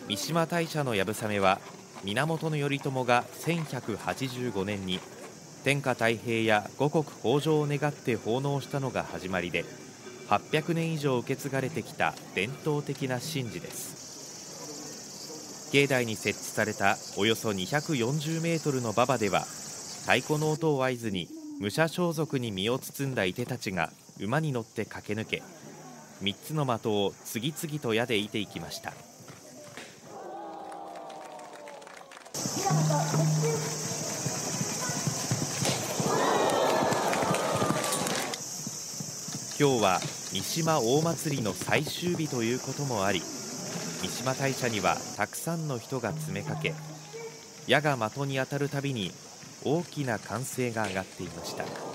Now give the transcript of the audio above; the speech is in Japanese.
三島大社の流鏑馬は、源頼朝が1185年に天下太平や五穀豊穣を願って奉納したのが始まりで、800年以上受け継がれてきた伝統的な神事です。境内に設置されたおよそ240メートルの馬場では、太鼓の音を合図に武者装束に身を包んだ射手たちが馬に乗って駆け抜け、3つの的を次々と矢で射ていきました。今日は三島大祭りの最終日ということもあり、三島大社にはたくさんの人が詰めかけ、矢が的に当たるたびに大きな歓声が上がっていました。